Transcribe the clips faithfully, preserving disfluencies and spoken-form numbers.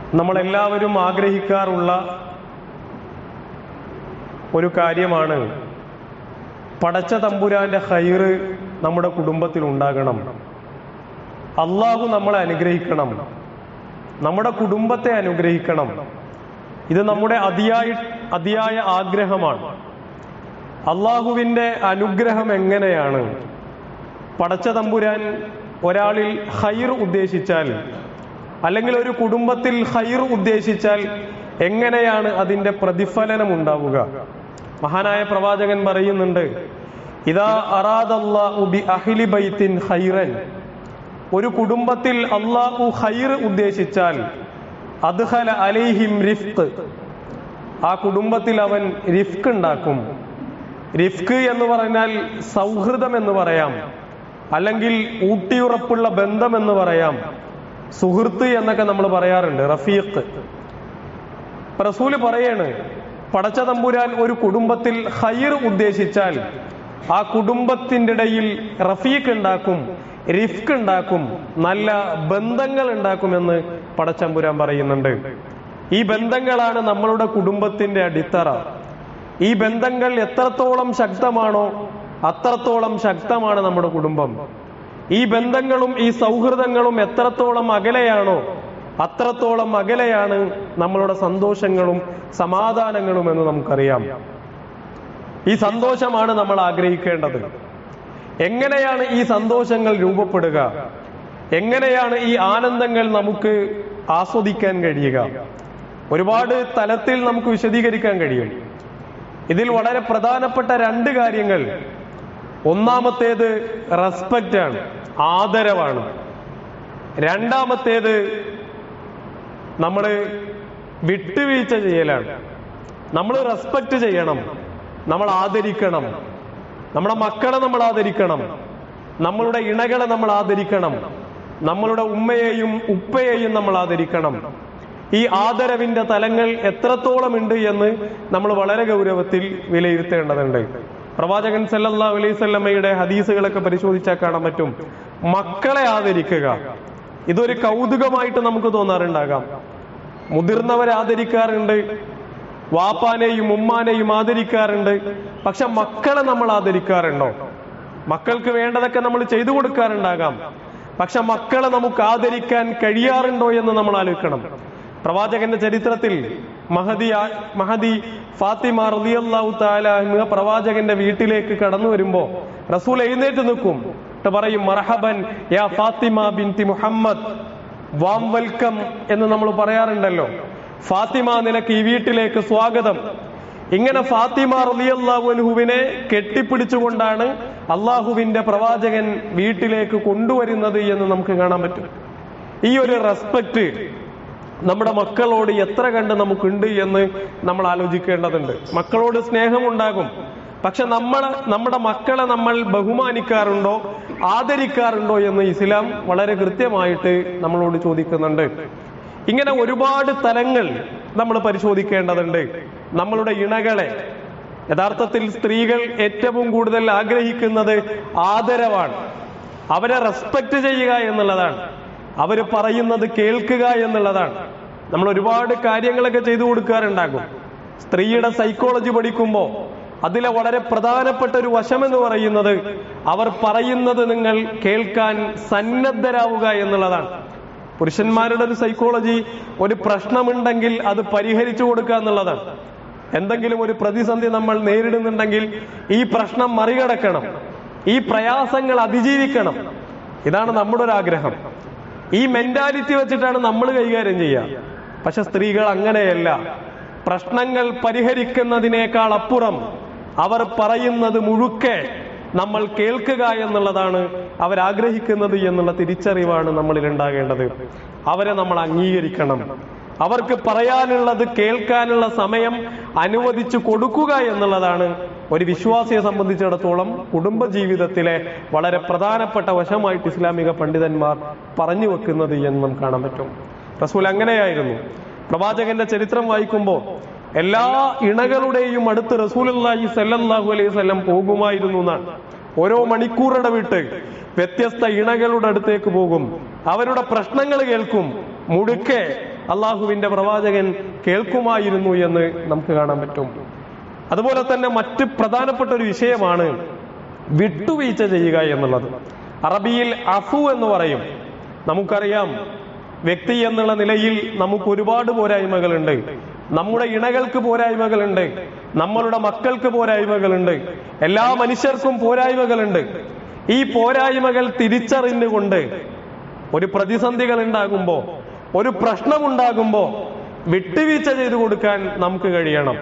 നമ്മളെല്ലാവരും ആഗ്രഹിക്കാറുള്ള ഒരു കാര്യമാണ് പടച്ച തമ്പുരാന്റെ ഖൈറ് നമ്മുടെ കുടുംബത്തിൽ ഉണ്ടാകണം. അള്ളാഹു നമ്മളെ അനുഗ്രഹിക്കണം, നമ്മുടെ കുടുംബത്തെ അനുഗ്രഹിക്കണം. ഇത് നമ്മുടെ അതിയായ അതിയായ ആഗ്രഹമാണ്. അള്ളാഹുവിൻ്റെ അനുഗ്രഹം എങ്ങനെയാണ്? പടച്ച തമ്പുരാൻ ഒരാളിൽ ഖൈർ ഉദ്ദേശിച്ചാൽ, അല്ലെങ്കിൽ ഒരു കുടുംബത്തിൽ ഖൈർ ഉദ്ദേശിച്ചാൽ എങ്ങനെയാണ് അതിൻ്റെ പ്രതിഫലനം ഉണ്ടാവുക? മഹാനായ പ്രവാചകൻ പറയുന്നുണ്ട്, ഇദാ അറാദല്ലാഹു ബി അഹ്ലി ബൈത്തിൻ ഖൈറൻ, ഒരു കുടുംബത്തിൽ അള്ളാഹു ഖൈർ ഉദ്ദേശിച്ചാൽ അദ്ഖല അലൈഹിം റിഫ്ഖ്, ആ കുടുംബത്തിൽ അവൻ റിഫ്ഖ് ഉണ്ടാക്കും. റിഫ്ഖ് എന്ന് പറഞ്ഞാൽ സൗഹൃദം എന്ന് പറയാം, അല്ലെങ്കിൽ ഊട്ടിയുറപ്പുള്ള ബന്ധം എന്ന് പറയാം, സുഹൃത്ത് എന്നൊക്കെ നമ്മൾ പറയാറുണ്ട്, റഫീഖ്. റസൂല് പറയാണ്, പടച്ച തമ്പുരാൻ ഒരു കുടുംബത്തിൽ ഖൈർ ഉദ്ദേശിച്ചാൽ ആ കുടുംബത്തിൻ്റെ ഇടയിൽ റഫീഖ് ഉണ്ടാക്കും, റിഫ്ഖ് ഉണ്ടാക്കും, നല്ല ബന്ധങ്ങൾ ഉണ്ടാക്കുമെന്ന് പടച്ചമ്പുരാൻ പറയുന്നുണ്ട്. ഈ ബന്ധങ്ങളാണ് നമ്മളുടെ കുടുംബത്തിന്റെ അടിത്തറ. ഈ ബന്ധങ്ങൾ എത്രത്തോളം ശക്തമാണോ അത്രത്തോളം ശക്തമാണ് നമ്മുടെ കുടുംബം. ഈ ബന്ധങ്ങളും ഈ സൗഹൃദങ്ങളും എത്രത്തോളം അകലെയാണോ അത്രത്തോളം അകലെയാണ് നമ്മളുടെ സന്തോഷങ്ങളും സമാധാനങ്ങളും എന്ന് നമുക്കറിയാം. ഈ സന്തോഷമാണ് നമ്മൾ ആഗ്രഹിക്കേണ്ടത്. എങ്ങനെയാണ് ഈ സന്തോഷങ്ങൾ രൂപപ്പെടുക? എങ്ങനെയാണ് ഈ ആനന്ദങ്ങൾ നമുക്ക് ആസ്വദിക്കാൻ കഴിയുക? ഒരുപാട് തലത്തിൽ നമുക്ക് വിശദീകരിക്കാൻ കഴിയും. ഇതിൽ വളരെ പ്രധാനപ്പെട്ട രണ്ട് കാര്യങ്ങൾ, ഒന്നാമത്തേത് റെസ്പെക്റ്റ് ആണ്, ആദരവാണ്. രണ്ടാമത്തേത് നമ്മൾ വിട്ടുവീഴ്ച ചെയ്യലാണ്. നമ്മൾ റെസ്പെക്റ്റ് ചെയ്യണം, നമ്മൾ ആദരിക്കണം. നമ്മുടെ മക്കളെ നമ്മൾ ആദരിക്കണം, നമ്മളുടെ ഇണകളെ നമ്മൾ ആദരിക്കണം, നമ്മളുടെ ഉമ്മയെയും ഉപ്പയെയും നമ്മൾ ആദരിക്കണം. ഈ ആദരവിന്റെ തലങ്ങൾ എത്രത്തോളം ഉണ്ട് എന്ന് നമ്മൾ വളരെ ഗൗരവത്തിൽ വിലയിരുത്തേണ്ടതുണ്ട്. പ്രവാചകൻ സല്ലല്ലാഹു അലൈഹി വസല്ലമയുടെ ഹദീസുകളൊക്കെ പരിശോധിച്ചാൽ കാണാൻ പറ്റും, മക്കളെ ആദരിക്കുക ഇതൊരു കൗതുകമായിട്ട് നമുക്ക് തോന്നാറുണ്ടാകാം. മുതിർന്നവരെ ആദരിക്കാറുണ്ട്, വാപ്പാനെയും ഉമ്മാനെയും ആദരിക്കാറുണ്ട്. പക്ഷെ മക്കളെ നമ്മൾ ആദരിക്കാറുണ്ടോ? മക്കൾക്ക് വേണ്ടതൊക്കെ നമ്മൾ ചെയ്തു കൊടുക്കാറുണ്ടാകാം, പക്ഷെ മക്കളെ നമുക്ക് ആദരിക്കാൻ കഴിയാറുണ്ടോ എന്ന് നമ്മൾ ആലോചിക്കണം. പ്രവാചകന്റെ ചരിത്രത്തിൽ മഹദി മഹദി ഫാത്തിമ റളിയല്ലാഹു തആല അൻഹ പ്രവാചകന്റെ വീട്ടിലേക്ക് കടന്നു വരുമ്പോ റസൂൽ എഴുന്നേറ്റ് നിൽക്കും, പറയും, മർഹബൻ യാ ഫാത്തിമ ബിൻതി മുഹമ്മദ്, വാം വെൽക്കം എന്ന് നമ്മൾ പറയാറുണ്ടല്ലോ. ഫാത്തിമ, നിനക്ക് ഈ വീട്ടിലേക്ക് സ്വാഗതം. ഇങ്ങനെ ഫാത്തിമ റളിയല്ലാഹു അൻഹുവിനെ കെട്ടിപ്പിടിച്ചുകൊണ്ടാണ് അള്ളാഹുവിന്റെ പ്രവാചകൻ വീട്ടിലേക്ക് കൊണ്ടുവരുന്നത് എന്ന് നമുക്ക് കാണാൻ പറ്റും. ഈ ഒരു റെസ്പെക്ട് നമ്മുടെ മക്കളോട് എത്ര കണ്ട് നമുക്കുണ്ട് എന്ന് നമ്മൾ ആലോചിക്കേണ്ടതുണ്ട്. മക്കളോട് സ്നേഹമുണ്ടാകും, പക്ഷെ നമ്മൾ നമ്മുടെ മക്കളെ നമ്മൾ ബഹുമാനിക്കാറുണ്ടോ ആദരിക്കാറുണ്ടോ എന്ന് ഇസ്ലാം വളരെ കൃത്യമായിട്ട് നമ്മളോട് ചോദിക്കുന്നുണ്ട്. ഇങ്ങനെ ഒരുപാട് തലങ്ങൾ നമ്മൾ പരിശോധിക്കേണ്ടതുണ്ട്. നമ്മളുടെ ഇണകളെ, യഥാർത്ഥത്തിൽ സ്ത്രീകൾ ഏറ്റവും കൂടുതൽ ആഗ്രഹിക്കുന്നത് ആദരവാണ്, അവരെ റെസ്പെക്ട് ചെയ്യുക എന്നുള്ളതാണ്, അവര് പറയുന്നത് കേൾക്കുക എന്നുള്ളതാണ്. നമ്മൾ ഒരുപാട് കാര്യങ്ങളൊക്കെ ചെയ്തു കൊടുക്കാറുണ്ടാകും. സ്ത്രീയുടെ സൈക്കോളജി പഠിക്കുമ്പോൾ അതിലെ വളരെ പ്രധാനപ്പെട്ട ഒരു വശം എന്ന് പറയുന്നത് അവർ പറയുന്നത് നിങ്ങൾ കേൾക്കാൻ സന്നദ്ധരാവുക എന്നുള്ളതാണ്. പുരുഷന്മാരുടെ ഒരു സൈക്കോളജി, ഒരു പ്രശ്നമുണ്ടെങ്കിൽ അത് പരിഹരിച്ചു കൊടുക്കുക എന്നുള്ളതാണ്. എന്തെങ്കിലും ഒരു പ്രതിസന്ധി നമ്മൾ നേരിടുന്നുണ്ടെങ്കിൽ ഈ പ്രശ്നം മറികടക്കണം, ഈ പ്രയാസങ്ങൾ അതിജീവിക്കണം, ഇതാണ് നമ്മുടെ ഒരു ആഗ്രഹം. ഈ മെന്റാലിറ്റി വെച്ചിട്ടാണ് നമ്മൾ കൈകാര്യം ചെയ്യുക. പക്ഷെ സ്ത്രീകൾ അങ്ങനെയല്ല. പ്രശ്നങ്ങൾ പരിഹരിക്കുന്നതിനേക്കാൾ അപ്പുറം അവർ പറയുന്നത് മുഴുക്കെ നമ്മൾ കേൾക്കുക എന്നുള്ളതാണ് അവരാഗ്രഹിക്കുന്നത് എന്നുള്ള തിരിച്ചറിവാണ് നമ്മളിൽ ഉണ്ടാകേണ്ടത്. അവരെ നമ്മൾ അംഗീകരിക്കണം. അവർക്ക് പറയാനുള്ളത് കേൾക്കാനുള്ള സമയം അനുവദിച്ചു കൊടുക്കുക എന്നുള്ളതാണ് ഒരു വിശ്വാസിയെ സംബന്ധിച്ചിടത്തോളം കുടുംബജീവിതത്തിലെ വളരെ പ്രധാനപ്പെട്ട വശമായിട്ട് ഇസ്ലാമിക പണ്ഡിതന്മാർ പറഞ്ഞു വെക്കുന്നത് എന്ന് നമുക്ക് കാണാൻ പറ്റും. റസൂൽ അങ്ങനെയായിരുന്നു. പ്രവാചകന്റെ ചരിത്രം വായിക്കുമ്പോൾ എല്ലാ ഇണകളുടെയും അടുത്ത് റസൂലുള്ളാഹി സ്വല്ലല്ലാഹു അലൈഹി വസല്ലം പോകുമായിരുന്നു എന്നാണ്. ഓരോ മണിക്കൂറുടെ വിട്ട് വ്യത്യസ്ത ഇണകളുടെ അടുത്തേക്ക് പോകും, അവരുടെ പ്രശ്നങ്ങൾ കേൾക്കും, മുഴുക്കെ അള്ളാഹുവിന്റെ പ്രവാചകൻ കേൾക്കുമായിരുന്നു എന്ന് നമുക്ക് കാണാൻ പറ്റും. അതുപോലെ തന്നെ മറ്റ് പ്രധാനപ്പെട്ട ഒരു വിഷയമാണ് വിട്ടുവീഴ്ച ചെയ്യുക എന്നുള്ളത്. അറബിയിൽ അഫു എന്ന് പറയും. നമുക്കറിയാം, വ്യക്തി എന്നുള്ള നിലയിൽ നമുക്ക് ഒരുപാട് പോരായ്മകളുണ്ട്. നമ്മുടെ ഇണകൾക്ക് പോരായ്മകളുണ്ട്, നമ്മളുടെ മക്കൾക്ക് പോരായ്മകളുണ്ട്, എല്ലാ മനുഷ്യർക്കും പോരായ്മകളുണ്ട്. ഈ പോരായ്മകൾ തിരിച്ചറിഞ്ഞുകൊണ്ട് ഒരു പ്രതിസന്ധികൾ ഉണ്ടാകുമ്പോ, ഒരു പ്രശ്നമുണ്ടാകുമ്പോ വിട്ടുവീഴ്ച ചെയ്തു കൊടുക്കാൻ നമുക്ക് കഴിയണം.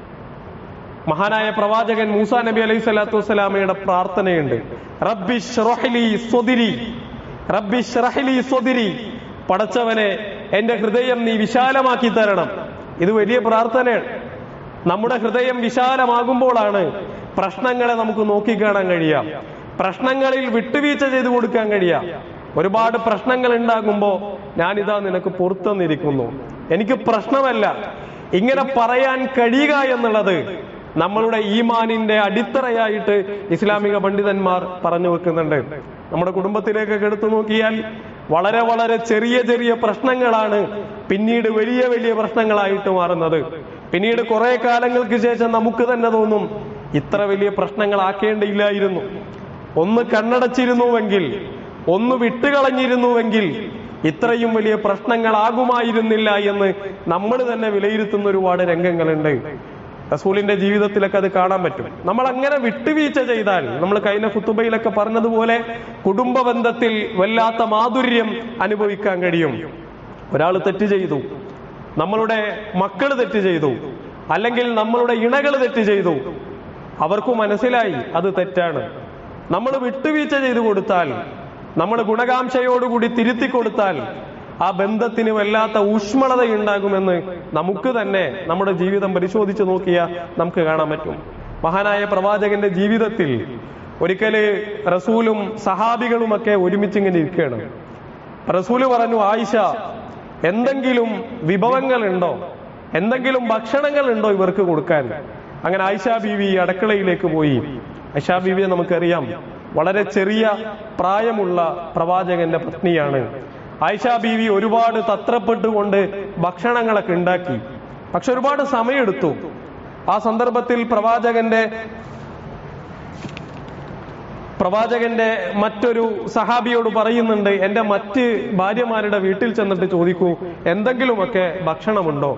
മഹാനായ പ്രവാചകൻ മൂസാ നബി അലൈഹി സ്വലാത്തു വസ്സലാമയുടെ പ്രാർത്ഥനയുണ്ട്, റബ്ബി ശ്റഹ് ലി സ്വദ്രി, റബ്ബി ശ്റഹ് ലി സ്വദ്രി, പടച്ചവനെ എന്റെ ഹൃദയം നീ വിശാലമാക്കി തരണം. ഇത് വലിയ പ്രാർത്ഥനയാണ്. നമ്മുടെ ഹൃദയം വിശാലമാകുമ്പോഴാണ് പ്രശ്നങ്ങളെ നമുക്ക് നോക്കിക്കാണാൻ കഴിയാം, പ്രശ്നങ്ങളിൽ വിട്ടുവീഴ്ച ചെയ്തു കൊടുക്കാൻ കഴിയാം. ഒരുപാട് പ്രശ്നങ്ങൾ ഉണ്ടാകുമ്പോ ഞാനിതാ നിനക്ക് പുറത്തുനിന്നിരിക്കുന്നു, എനിക്ക് പ്രശ്നമല്ല, ഇങ്ങനെ പറയാൻ കഴിയുക എന്നുള്ളത് നമ്മളുടെ ഈമാനിന്റെ അടിത്തറയായിട്ട് ഇസ്ലാമിക പണ്ഡിതന്മാർ പറഞ്ഞു വെക്കുന്നുണ്ട്. നമ്മുടെ കുടുംബത്തിലേക്കൊക്കെ എടുത്തു നോക്കിയാൽ വളരെ വളരെ ചെറിയ ചെറിയ പ്രശ്നങ്ങളാണ് പിന്നീട് വലിയ വലിയ പ്രശ്നങ്ങളായിട്ട് മാറുന്നത്. പിന്നീട് കുറെ കാലങ്ങൾക്ക് ശേഷം നമുക്ക് തന്നെ തോന്നും, ഇത്ര വലിയ പ്രശ്നങ്ങളാക്കേണ്ടിയില്ലായിരുന്നു, ഒന്ന് കണ്ണടച്ചിരുന്നുവെങ്കിൽ, ഒന്ന് വിട്ടുകളഞ്ഞിരുന്നുവെങ്കിൽ ഇത്രയും വലിയ പ്രശ്നങ്ങളാകുമായിരുന്നില്ല എന്ന് നമ്മൾ തന്നെ വിലയിരുത്തുന്ന ഒരുപാട് രംഗങ്ങളുണ്ട്. റസൂലിന്റെ ജീവിതത്തിലൊക്കെ അത് കാണാൻ പറ്റും. നമ്മൾ അങ്ങനെ വിട്ടുവീഴ്ച ചെയ്താൽ, നമ്മൾ കഴിഞ്ഞ ഖുതുബയിലൊക്കെ പറഞ്ഞതുപോലെ, കുടുംബ ബന്ധത്തിൽ വല്ലാത്ത മാധുര്യം അനുഭവിക്കാൻ കഴിയും. ഒരാൾ തെറ്റ് ചെയ്തു, നമ്മളുടെ മക്കൾ തെറ്റ് ചെയ്തു, അല്ലെങ്കിൽ നമ്മളുടെ ഇണകൾ തെറ്റ് ചെയ്തു, അവർക്ക് മനസ്സിലായി അത് തെറ്റാണ്. നമ്മൾ വിട്ടുവീഴ്ച ചെയ്തു കൊടുത്താൽ, നമ്മൾ ഗുണകാംക്ഷയോടുകൂടി തിരുത്തി കൊടുത്താൽ ആ ബന്ധത്തിന് വല്ലാത്ത ഊഷ്മളതയുണ്ടാകുമെന്ന് നമുക്ക് തന്നെ നമ്മുടെ ജീവിതം പരിശോധിച്ച് നോക്കിയാൽ നമുക്ക് കാണാൻ പറ്റും. മഹാനായ പ്രവാചകന്റെ ജീവിതത്തിൽ ഒരിക്കല് റസൂലും സഹാബികളുമൊക്കെ ഒരുമിച്ചിങ്ങനെ ഇരിക്കുകയാണ്. റസൂല് പറഞ്ഞു, ആയിഷ, എന്തെങ്കിലും വിഭവങ്ങളുണ്ടോ, എന്തെങ്കിലും ഭക്ഷണങ്ങളുണ്ടോ ഇവർക്ക് കൊടുക്കാൻ? അങ്ങനെ ആയിഷ ബീവി അടുക്കളയിലേക്ക് പോയി. ആയിഷ ബീവിയെ നമുക്കറിയാം, വളരെ ചെറിയ പ്രായമുള്ള പ്രവാചകന്റെ പത്നിയാണ്. ആയിഷ ബീവി ഒരുപാട് തത്രപ്പെട്ടുകൊണ്ട് ഭക്ഷണങ്ങളൊക്കെ ഉണ്ടാക്കി. പക്ഷെ ഒരുപാട് സമയമെടുത്തു. ആ സന്ദർഭത്തിൽ പ്രവാചകന്റെ പ്രവാചകന്റെ മറ്റൊരു സഹാബിയോട് പറയുന്നുണ്ട്, എന്റെ മറ്റ് ഭാര്യമാരുടെ വീട്ടിൽ ചെന്നിട്ട് ചോദിക്കൂ, എന്തെങ്കിലുമൊക്കെ ഭക്ഷണമുണ്ടോ?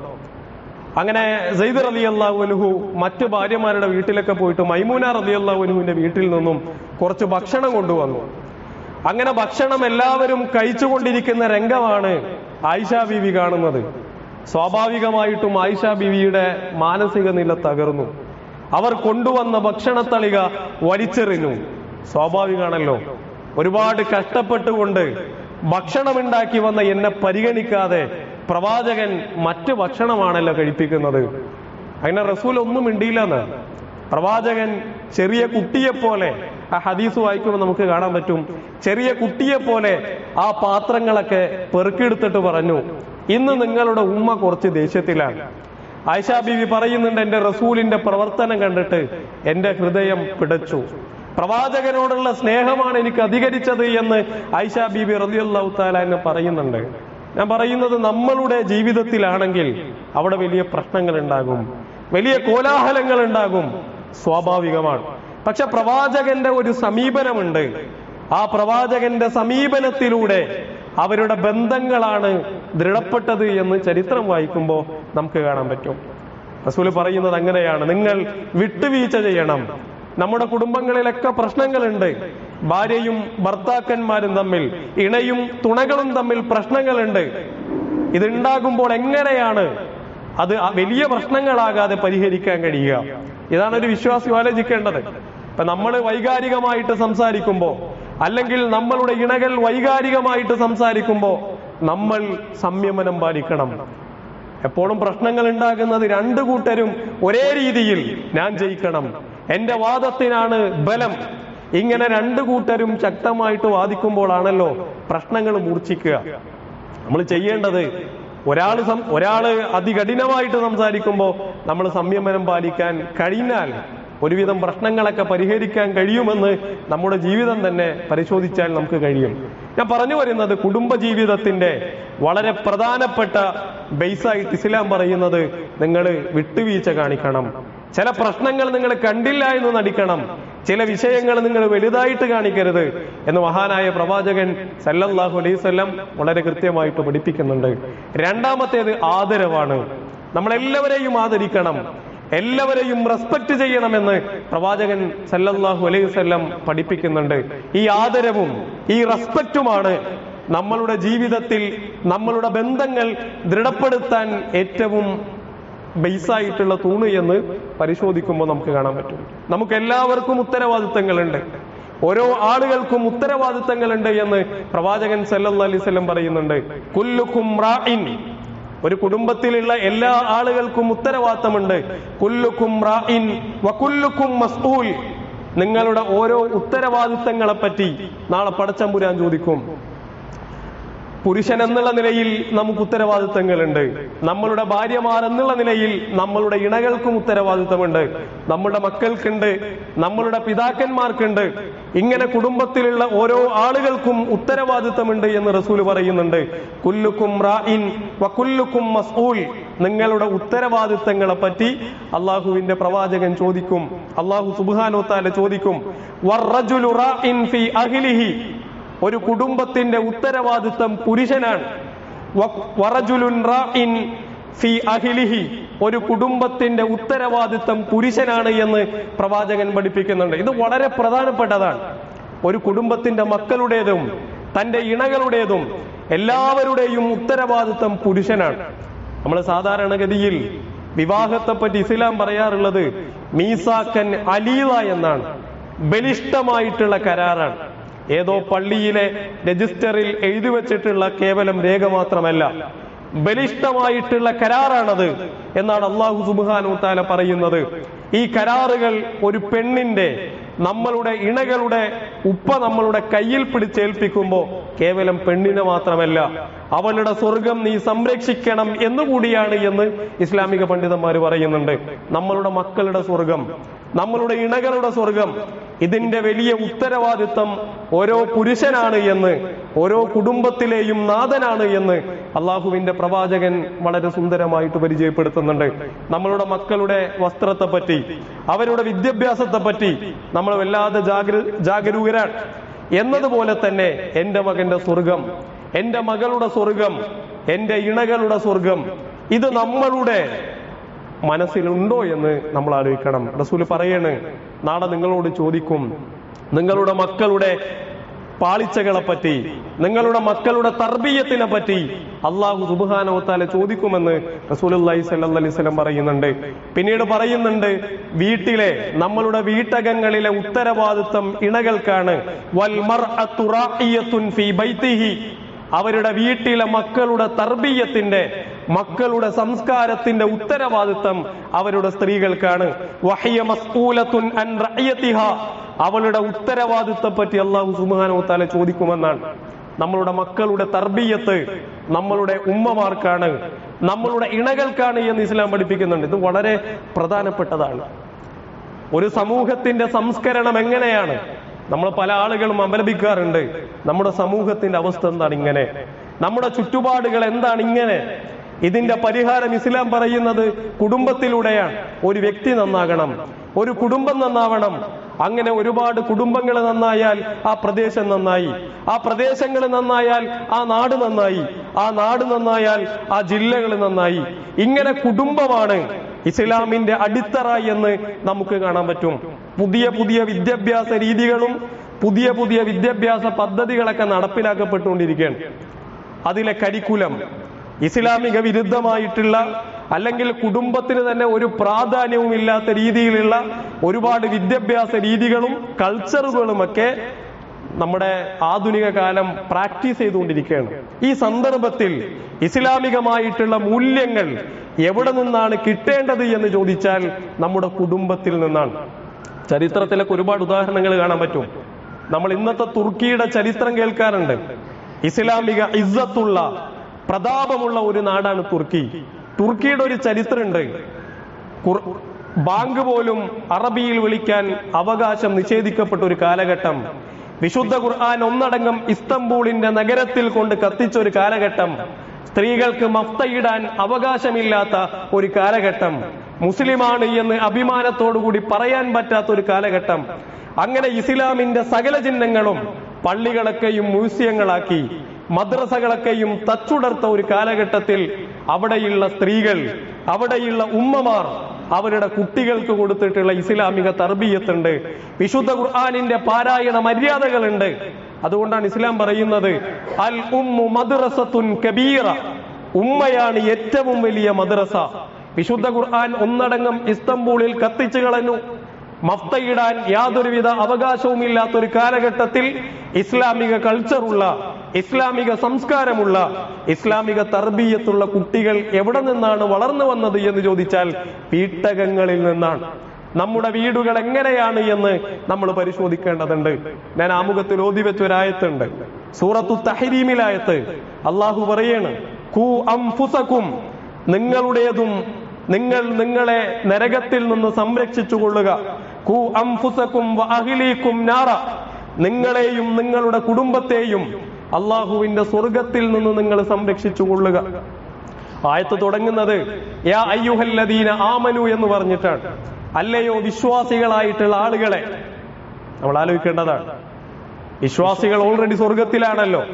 അങ്ങനെ സെയ്ദ് റളിയല്ലാഹു അൻഹു മറ്റു ഭാര്യമാരുടെ വീട്ടിലൊക്കെ പോയിട്ട് മൈമൂന റളിയല്ലാഹു അൻഹുവിന്റെ വീട്ടിൽ നിന്നും കുറച്ച് ഭക്ഷണം കൊണ്ടുവന്നു. അങ്ങനെ ഭക്ഷണം എല്ലാവരും കഴിച്ചുകൊണ്ടിരിക്കുന്ന രംഗമാണ് ആയിഷ ബീവി കാണുന്നത്. സ്വാഭാവികമായിട്ടും ആയിഷ ബീവിയുടെ മാനസിക നില തകർന്നു. അവർ കൊണ്ടുവന്ന ഭക്ഷണത്തളിക വലിച്ചെറിഞ്ഞു. സ്വാഭാവികമാണല്ലോ, ഒരുപാട് കഷ്ടപ്പെട്ടുകൊണ്ട് ഭക്ഷണമുണ്ടാക്കി വന്ന എന്നെ പരിഗണിക്കാതെ പ്രവാചകൻ മറ്റു ഭക്ഷണമാണല്ലോ കഴിപ്പിക്കുന്നത്. അങ്ങനെ റസൂൽ ഒന്നും മിണ്ടിയില്ലെന്ന്. പ്രവാചകൻ ചെറിയ കുട്ടിയെപ്പോലെ, ആ ഹദീസ് വായിക്കുമ്പോൾ നമുക്ക് കാണാൻ പറ്റും, ചെറിയ കുട്ടിയെപ്പോലെ ആ പാത്രങ്ങളൊക്കെ പെറുക്കിയെടുത്തിട്ട് പറഞ്ഞു, ഇന്ന് നിങ്ങളുടെ ഉമ്മ കുറച്ച് ദേഷ്യത്തിലാണ്. ആയിഷ ബീവി പറയുന്നുണ്ട്, എന്റെ റസൂലിന്റെ പ്രവർത്തനം കണ്ടിട്ട് എന്റെ ഹൃദയം പിടച്ചു, പ്രവാചകനോടുള്ള സ്നേഹമാണ് എനിക്ക് അധികരിച്ചത് എന്ന് ആയിഷ ബീബി റളിയല്ലാഹു തആല അൻഹ പറയുന്നുണ്ട്. ഞാൻ പറയുന്നത്, നമ്മളുടെ ജീവിതത്തിലാണെങ്കിൽ അവിടെ വലിയ പ്രശ്നങ്ങൾ ഉണ്ടാകും, വലിയ കോലാഹലങ്ങൾ ഉണ്ടാകും, സ്വാഭാവികമാണ്. പക്ഷെ പ്രവാചകന്റെ ഒരു സമീപനമുണ്ട്. ആ പ്രവാചകന്റെ സമീപനത്തിലൂടെ അവരുടെ ബന്ധങ്ങളാണ് ദൃഢപ്പെട്ടത് എന്ന് ചരിത്രം വായിക്കുമ്പോൾ നമുക്ക് കാണാൻ പറ്റും. റസൂൽ പറയുന്നത് അങ്ങനെയാണ്, നിങ്ങൾ വിട്ടുവീഴ്ച ചെയ്യണം. നമ്മുടെ കുടുംബങ്ങളിലൊക്കെ പ്രശ്നങ്ങളുണ്ട്. ഭാര്യയും ഭർത്താക്കന്മാരും തമ്മിൽ, ഇണയും തുണകളും തമ്മിൽ പ്രശ്നങ്ങളുണ്ട്. ഇതുണ്ടാകുമ്പോൾ എങ്ങനെയാണ് അത് വലിയ പ്രശ്നങ്ങളാകാതെ പരിഹരിക്കാൻ കഴിയുക? ഇതാണ് ഒരു വിശ്വാസി ആലോചിക്കേണ്ടത്. ഇപ്പൊ നമ്മൾ വൈകാരികമായിട്ട് സംസാരിക്കുമ്പോ, അല്ലെങ്കിൽ നമ്മളുടെ ഇണകൾ വൈകാരികമായിട്ട് സംസാരിക്കുമ്പോ നമ്മൾ സംയമനം പാലിക്കണം. എപ്പോഴും പ്രശ്നങ്ങൾ ഉണ്ടാകുന്നത് രണ്ടു കൂട്ടരും ഒരേ രീതിയിൽ ഞാൻ ജയിക്കണം, എന്റെ വാദത്തിനാണ് ബലം, ഇങ്ങനെ രണ്ടു കൂട്ടരും ശക്തമായിട്ട് വാദിക്കുമ്പോഴാണല്ലോ പ്രശ്നങ്ങൾ മൂർച്ഛിക്കുക. നമ്മൾ ചെയ്യേണ്ടത്, ഒരാള് ഒരാള് അതികഠിനമായിട്ട് സംസാരിക്കുമ്പോൾ നമ്മൾ സംയമനം പാലിക്കാൻ കഴിഞ്ഞാൽ ഒരുവിധം പ്രശ്നങ്ങളൊക്കെ പരിഹരിക്കാൻ കഴിയുമെന്ന് നമ്മുടെ ജീവിതം തന്നെ പരിശോധിച്ചാൽ നമുക്ക് കഴിയും. ഞാൻ പറഞ്ഞു വരുന്നത് കുടുംബ ജീവിതത്തിന്റെ വളരെ പ്രധാനപ്പെട്ട ബേസായിട്ട് ഇസ്ലാം പറയുന്നത് നിങ്ങൾ വിട്ടുവീഴ്ച കാണിക്കണം. ചില പ്രശ്നങ്ങൾ നിങ്ങൾ കണ്ടില്ല എന്ന് നടിക്കണം. ചില വിഷയങ്ങൾ നിങ്ങൾ വലുതായിട്ട് കാണിക്കരുത് എന്ന് മഹാനായ പ്രവാചകൻ സല്ലല്ലാഹു അലൈഹി വസല്ലം വളരെ കൃത്യമായിട്ട് പഠിപ്പിക്കുന്നുണ്ട്. രണ്ടാമത്തേത് ആദരവാണ്. നമ്മളെല്ലാവരെയും ആദരിക്കണം, എല്ലാവരെയും റെസ്പെക്ട് ചെയ്യണമെന്ന് പ്രവാചകൻ സല്ലല്ലാഹു അലൈഹി വസല്ലം പഠിപ്പിക്കുന്നുണ്ട്. ഈ ആദരവും ഈ റെസ്പെക്റ്റുമാണ് നമ്മളുടെ ജീവിതത്തിൽ നമ്മളുടെ ബന്ധങ്ങൾ ദൃഢപ്പെടുത്താൻ ഏറ്റവും ബേസായിട്ടുള്ള തൂണ് എന്ന് പരിശോധിക്കുമ്പോൾ നമുക്ക് കാണാൻ പറ്റും. നമുക്ക് എല്ലാവർക്കും ഉത്തരവാദിത്തങ്ങളുണ്ട്, ഓരോ ആളുകൾക്കും ഉത്തരവാദിത്തങ്ങളുണ്ട് എന്ന് പ്രവാചകൻ സല്ലല്ലാഹു അലൈഹി വസല്ലം പറയുന്നുണ്ട്. കുല്ലുക്കും റാഇൻ, ഒരു കുടുംബത്തിലുള്ള എല്ലാ ആളുകൾക്കും ഉത്തരവാദിത്തമുണ്ട്. കുല്ലുക്കും റാഇൻ വകുല്ലുക്കും മസ്ഊൽ, നിങ്ങളുടെ ഓരോ ഉത്തരവാദിത്തങ്ങളെ പറ്റി നാളെ പടച്ചമ്പുരാൻ ചോദിക്കും. പുരുഷൻ എന്നുള്ള നിലയിൽ നമുക്ക് ഉത്തരവാദിത്തങ്ങളുണ്ട്, നമ്മളുടെ ഭാര്യമാർ എന്നുള്ള നിലയിൽ നമ്മളുടെ ഇണകൾക്കും ഉത്തരവാദിത്തമുണ്ട്, നമ്മുടെ മക്കൾക്കുണ്ട്, നമ്മളുടെ പിതാക്കന്മാർക്കുണ്ട്. ഇങ്ങനെ കുടുംബത്തിലുള്ള ഓരോ ആളുകൾക്കും ഉത്തരവാദിത്തമുണ്ട് എന്ന് റസൂല് പറയുന്നുണ്ട്. കുല്ലുക്കും റാഇൻ വകുല്ലുക്കും മസ്ഊൽ, നിങ്ങളുടെ ഉത്തരവാദിത്തങ്ങളെ പറ്റി അള്ളാഹുവിന്റെ പ്രവാചകൻ ചോദിക്കും. അള്ളാഹു സുബ്ഹാനഹു വ തആല ചോദിക്കും. വറജുലു റാഇൻ ഫീ അഹ്ലിഹി, ഒരു കുടുംബത്തിന്റെ ഉത്തരവാദിത്തം പുരുഷനാണ്. വറജുലുൻ റാഇൻ ഫീ അഹ്ലിഹി, ഒരു കുടുംബത്തിന്റെ ഉത്തരവാദിത്തം പുരുഷനാണ് എന്ന് പ്രവാചകൻ പഠിപ്പിക്കുന്നുണ്ട്. ഇത് വളരെ പ്രധാനപ്പെട്ടതാണ്. ഒരു കുടുംബത്തിന്റെ മക്കളുടേതും തന്റെ ഇണകളുടേതും എല്ലാവരുടെയും ഉത്തരവാദിത്തം പുരുഷനാണ്. നമ്മൾ സാധാരണഗതിയിൽ വിവാഹത്തെ പറ്റി ഇസ്ലാം പറയാറുള്ളത് മീസാക്കൻ അലീല എന്നാണ്, ബലിഷ്ഠമായിട്ടുള്ള കരാറാണ്. ഏതോ പള്ളിയിലെ രജിസ്റ്ററിൽ എഴുതി വെച്ചിട്ടുള്ള കേവലം രേഖ മാത്രമല്ല, ബലിഷ്ഠമായിട്ടുള്ള കരാറാണത് എന്നാണ് അല്ലാഹു സുബ്ഹാനഹു വ തആല പറയുന്നത്. ഈ കരാറുകൾ ഒരു പെണ്ണിന്റെ, നമ്മളുടെ ഇണകളുടെ ഉപ്പ നമ്മളുടെ കയ്യിൽ പിടിച്ചേൽപ്പിക്കുമ്പോ കേവലം പെണ്ണിനെ മാത്രമല്ല, അവളുടെ സ്വർഗം നീ സംരക്ഷിക്കണം എന്നുകൂടിയാണ് എന്ന് ഇസ്ലാമിക പണ്ഡിതന്മാർ പറയുന്നുണ്ട്. നമ്മളുടെ മക്കളുടെ സ്വർഗം, നമ്മളുടെ ഇണകളുടെ സ്വർഗം, ഇതിന്റെ വലിയ ഉത്തരവാദിത്തം ഓരോ പുരുഷനാണ് എന്ന്, ഓരോ കുടുംബത്തിലെയും നാഥനാണ് എന്ന് അള്ളാഹുവിന്റെ പ്രവാചകൻ വളരെ സുന്ദരമായിട്ട് പരിചയപ്പെടുത്തുന്നുണ്ട്. നമ്മളുടെ മക്കളുടെ വസ്ത്രത്തെ പറ്റി, അവരുടെ വിദ്യാഭ്യാസത്തെ പറ്റി നമ്മൾ വല്ലാതെ ജാഗര ജാഗരൂകരാണ് എന്നതുപോലെ തന്നെ എന്റെ മകന്റെ സ്വർഗം, എന്റെ മകളുടെ സ്വർഗം, എന്റെ ഇണകളുടെ സ്വർഗം, ഇത് നമ്മളുടെ മനസ്സിലുണ്ടോ എന്ന് നമ്മൾ ആലോചിക്കണം. റസൂല് പറയാണ്, നാളെ നിങ്ങളോട് ചോദിക്കും നിങ്ങളുടെ മക്കളുടെ പാളിച്ചകളെ പറ്റി, നിങ്ങളുടെ മക്കളുടെ തർബീയത്തിനെ പറ്റി അല്ലാഹു സുബ്ഹാനഹു വ തആല ചോദിക്കുമെന്ന് റസൂലുള്ളാഹി സ്വല്ലല്ലാഹു അലൈഹി വസല്ലം പറയുന്നുണ്ട്. പിന്നീട് പറയുന്നുണ്ട്, വീട്ടിലെ നമ്മളുടെ വീട്ടകങ്ങളിലെ ഉത്തരവാദിത്തം ഇണകൾക്കാണ്. വൽ മർഅതു റാഇയത്തുൻ ഫീ ബൈതിഹി, അവരുടെ വീട്ടിലെ മക്കളുടെ തർബീയത്തിന്റെ, മക്കളുടെ സംസ്കാരത്തിന്റെ ഉത്തരവാദിത്തം അവരുടെ സ്ത്രീകൾക്കാണ്. വഹിയ മസ്ഊലത്തുൻ അൻ റഅയതിഹാ, അവളുടെ ഉത്തരവാദിത്തത്തെ പറ്റി അല്ലാഹു സുബ്ഹാനഹു വ തആല ചോദിക്കുമെന്നാണ്. നമ്മളുടെ മക്കളുടെ തർബീയത്ത് നമ്മളുടെ ഉമ്മമാർക്കാണ്, നമ്മളുടെ ഇണകൾക്കാണ് എന്ന് ഇസ്ലാം പഠിപ്പിക്കുന്നുണ്ട്. ഇത് വളരെ പ്രധാനപ്പെട്ടതാണ്. ഒരു സമൂഹത്തിന്റെ സംസ്കരണം എങ്ങനെയാണ്? നമ്മൾ പല ആളുകളും അപലപിക്കാറുണ്ട്, നമ്മുടെ സമൂഹത്തിന്റെ അവസ്ഥ എന്താണ് ഇങ്ങനെ, നമ്മുടെ ചുറ്റുപാടുകൾ എന്താണ് ഇങ്ങനെ. ഇതിന്റെ പരിഹാരം ഇസ്ലാം പറയുന്നത് കുടുംബത്തിലൂടെയാണ്. ഒരു വ്യക്തി നന്നാകണം, ഒരു കുടുംബം നന്നാവണം. അങ്ങനെ ഒരുപാട് കുടുംബങ്ങൾ നന്നായാൽ ആ പ്രദേശം നന്നായി, ആ പ്രദേശങ്ങൾ നന്നായാൽ ആ നാട് നന്നായി, ആ നാട് നന്നായാൽ ആ ജില്ലകൾ നന്നായി. ഇങ്ങനെ കുടുംബമാണ് ഇസ്ലാമിന്റെ അടിത്തറ എന്ന് നമുക്ക് കാണാൻ പറ്റും. പുതിയ പുതിയ വിദ്യാഭ്യാസ രീതികളും പുതിയ പുതിയ വിദ്യാഭ്യാസ പദ്ധതികളൊക്കെ നടപ്പിലാക്കപ്പെട്ടുകൊണ്ടിരിക്കുകയാണ്. അതിലെ കരിക്കുലം ഇസ്ലാമിക വിരുദ്ധമായിട്ടുള്ള, അല്ലെങ്കിൽ കുടുംബത്തിന് തന്നെ ഒരു പ്രാധാന്യവും ഇല്ലാത്ത രീതിയിലുള്ള ഒരുപാട് വിദ്യാഭ്യാസ രീതികളും കൾച്ചറുകളുമൊക്കെ നമ്മുടെ ആധുനിക കാലം പ്രാക്ടീസ് ചെയ്തുകൊണ്ടിരിക്കുകയാണ്. ഈ സന്ദർഭത്തിൽ ഇസ്ലാമികമായിട്ടുള്ള മൂല്യങ്ങൾ എവിടെ നിന്നാണ് കിട്ടേണ്ടത് എന്ന് ചോദിച്ചാൽ നമ്മുടെ കുടുംബത്തിൽ നിന്നാണ്. ചരിത്രത്തിലൊക്കെ ഒരുപാട് ഉദാഹരണങ്ങൾ കാണാൻ പറ്റും. നമ്മൾ ഇന്നത്തെ തുർക്കിയുടെ ചരിത്രം കേൾക്കാറുണ്ട്. ഇസ്ലാമിക ഇസ്സത്തുള്ള, പ്രതാപമുള്ള ഒരു നാടാണ് തുർക്കി. തുർക്കിയുടെ ഒരു ചരിത്രമുണ്ട്. ബാങ്ക് പോലും അറബിയിൽ വിളിക്കാൻ അവകാശം നിഷേധിക്കപ്പെട്ട ഒരു കാലഘട്ടം, വിശുദ്ധ ഖുർആൻ ഒന്നടങ്കം ഇസ്തംബൂളിന്റെ നഗരത്തിൽ കൊണ്ട് കത്തിച്ച ഒരു കാലഘട്ടം, സ്ത്രീകൾക്ക് മഫ്തയിടാൻ അവകാശമില്ലാത്ത ഒരു കാലഘട്ടം, മുസ്ലിമാണ് എന്ന് അഭിമാനത്തോടുകൂടി പറയാൻ പറ്റാത്ത ഒരു കാലഘട്ടം. അങ്ങനെ ഇസ്ലാമിന്റെ സകല ചിഹ്നങ്ങളും പള്ളികളൊക്കെയും മ്യൂസിയങ്ങളാക്കി, മദ്രസകളൊക്കെയും തച്ചുടർത്ത ഒരു കാലഘട്ടത്തിൽ അവിടെയുള്ള സ്ത്രീകൾ, അവിടെയുള്ള ഉമ്മമാർ അവരുടെ കുട്ടികൾക്ക് കൊടുത്തിട്ടുള്ള ഇസ്ലാമിക തർബിയത്തുണ്ട്, വിശുദ്ധ ഖുർആനിന്റെ പാരായണ മര്യാദകളുണ്ട്. അതുകൊണ്ടാണ് ഇസ്ലാം പറയുന്നത് അൽ ഉമ്മു മദ്റസത്തുൻ കബീറ, ഉമ്മയാണ് ഏറ്റവും വലിയ മദ്രസ. വിശുദ്ധ ഖുർആൻ ഒന്നടങ്കം ഇസ്തംബൂളിൽ കത്തിച്ചു കളഞ്ഞു. മഫ്തയിടാൻ യാതൊരുവിധ അവകാശവുമില്ലാത്തൊരു കാലഘട്ടത്തിൽ ഇസ്ലാമിക കൾച്ചറുള്ള, ഇസ്ലാമിക സംസ്കാരമുള്ള, ഇസ്ലാമിക തർബീയത്തുള്ള കുട്ടികൾ എവിടെ നിന്നാണ് വളർന്നു വന്നത് എന്ന് ചോദിച്ചാൽ വീട്ടകങ്ങളിൽ നിന്നാണ്. നമ്മുടെ വീടുകൾ എങ്ങനെയാണ് എന്ന് നമ്മൾ പരിശോധിക്കേണ്ടതുണ്ട്. ഞാൻ ആമുഖത്തിൽ ഓതി വെച്ചൊരായത്തുണ്ട്, സൂറത്തു തഹരീമിലായത്ത്. അള്ളാഹു പറയാണ് ഖൂ അൻഫുസകും, നിങ്ങളുടേതും നിങ്ങൾ നിങ്ങളെ നരകത്തിൽ നിന്ന് സംരക്ഷിച്ചു കൊള്ളുക. ഖൂ അൻഫുസകും വഅഹ്ലീകും നാറ, നിങ്ങളെയും നിങ്ങളുടെ കുടുംബത്തെയും അള്ളാഹുവിന്റെ സ്വർഗത്തിൽ നിന്ന് നിങ്ങൾ സംരക്ഷിച്ചു കൊള്ളുക. ആയത്ത് തുടങ്ങുന്നത് യാ അയ്യുഹല്ലദീന ആമനു എന്ന് പറഞ്ഞിട്ടാണ്. അല്ലയോ വിശ്വാസികളായിട്ടുള്ള ആളുകളെ. നമ്മൾ ആലോചിക്കേണ്ടതാണ്, വിശ്വാസികൾ ഓൾറെഡി സ്വർഗത്തിലാണല്ലോ.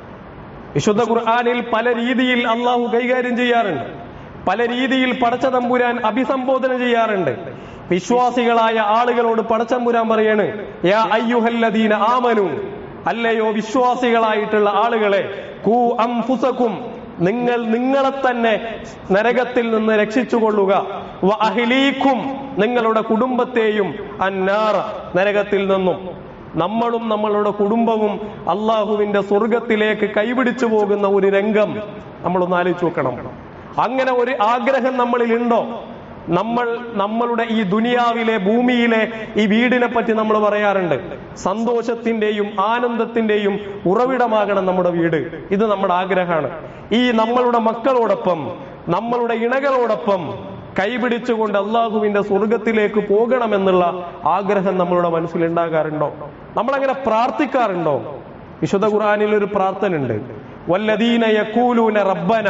വിശുദ്ധ ഖുർആനിൽ പല രീതിയിൽ അള്ളാഹു കൈകാര്യം ചെയ്യാറുണ്ട്, പല രീതിയിൽ പടച്ച തമ്പുരാൻ അഭിസംബോധന ചെയ്യാറുണ്ട്. വിശ്വാസികളായ ആളുകളോട് പടച്ചമ്പുരാൻ പറയാണ് യാ അയ്യുഹല്ലദീന ആമനു, അല്ലയോ വിശ്വാസികളായിട്ടുള്ള ആളുകളെ, ഖൂ അൻഫുസകും, നിങ്ങൾ നിങ്ങളെ തന്നെ നരകത്തിൽ നിന്ന് രക്ഷിച്ചുകൊള്ളുക. വ അഹ്ലീകും, നിങ്ങളുടെ കുടുംബത്തെയും അന്നാറ, നരകത്തിൽ നിന്നും. നമ്മളും നമ്മളുടെ കുടുംബവും അള്ളാഹുവിന്റെ സ്വർഗത്തിലേക്ക് കൈപിടിച്ചു പോകുന്ന ഒരു രംഗം നമ്മളൊന്ന് ആലോചിച്ച് നോക്കണം. അങ്ങനെ ഒരു ആഗ്രഹം നമ്മളിൽ ഉണ്ടോ? നമ്മൾ നമ്മളുടെ ഈ ദുനിയാവിലെ ഭൂമിയിലെ ഈ വീടിനെ പറ്റി നമ്മൾ പറയാറുണ്ട്, സന്തോഷത്തിന്റെയും ആനന്ദത്തിന്റെയും ഉറവിടമാകണം നമ്മുടെ വീട്. ഇത് നമ്മുടെ ആഗ്രഹമാണ്. ഈ നമ്മളുടെ മക്കളോടൊപ്പം, നമ്മളുടെ ഇണകളോടൊപ്പം കൈപിടിച്ചുകൊണ്ട് അള്ളാഹുവിന്റെ സ്വർഗത്തിലേക്ക് പോകണമെന്നുള്ള ആഗ്രഹം നമ്മളുടെ മനസ്സിലുണ്ടാകാറുണ്ടോ? നമ്മളങ്ങനെ പ്രാർത്ഥിക്കാറുണ്ടോ? വിശുദ്ധ ഖുർആനിൽ ഒരു പ്രാർത്ഥന ഉണ്ട്, വല്ലദീന യഖൂലൂന റബ്ബന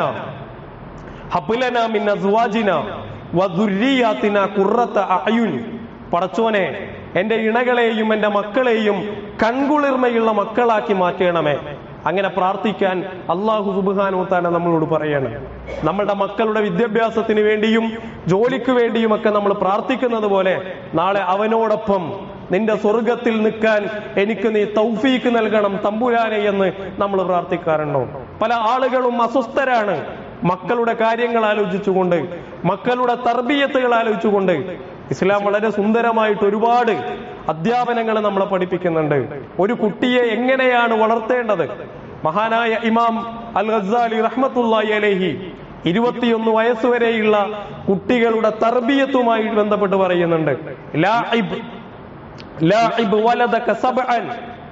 ഹബ് ലനാ മിൻ അസ്വാജിനാ വദുർരിയാതിനാ ഖുർറത അഅയുൻ. പടച്ചോനെ, എന്റെ ഇണകളെയും എന്റെ മക്കളെയും കൺകുളിർമയുള്ള മക്കളാക്കി മാറ്റണമേ. അങ്ങനെ പ്രാർത്ഥിക്കാൻ അള്ളാഹു സുബ്ഹാനഹു വ തആല നമ്മളോട് പറയാണ്. നമ്മളുടെ മക്കളുടെ വിദ്യാഭ്യാസത്തിന് വേണ്ടിയും ജോലിക്ക് വേണ്ടിയും ഒക്കെ നമ്മൾ പ്രാർത്ഥിക്കുന്നത് പോലെ നാളെ അവനോടൊപ്പം നിന്റെ സ്വർഗത്തിൽ നിൽക്കാൻ എനിക്ക് നീ തൗഫീക്ക് നൽകണം തമ്പുരാനെ എന്ന് നമ്മൾ പ്രാർത്ഥിക്കാറുണ്ടോ? പല ആളുകളും അസ്വസ്ഥരാണ് മക്കളുടെ കാര്യങ്ങൾ ആലോചിച്ചുകൊണ്ട്, മക്കളുടെ തർബീയത്തുകൾ ആലോചിച്ചുകൊണ്ട്. ഇസ്ലാം വളരെ സുന്ദരമായിട്ട് ഒരുപാട് അധ്യാപനങ്ങൾ നമ്മളെ പഠിപ്പിക്കുന്നുണ്ട്. ഒരു കുട്ടിയെ എങ്ങനെയാണ് വളർത്തേണ്ടത്? മഹാനായ ഇമാം അൽ ഗസാലി റഹ്മത്തുള്ളാഹി അലൈഹി ഇരുപത്തിയൊന്ന് വയസ്സുവരെയുള്ള കുട്ടികളുടെ തർബീയത്തുമായി ബന്ധപ്പെട്ട് പറയുന്നുണ്ട്, ലാഇബ് ലാഇബ് വലദക സബ്അൻ,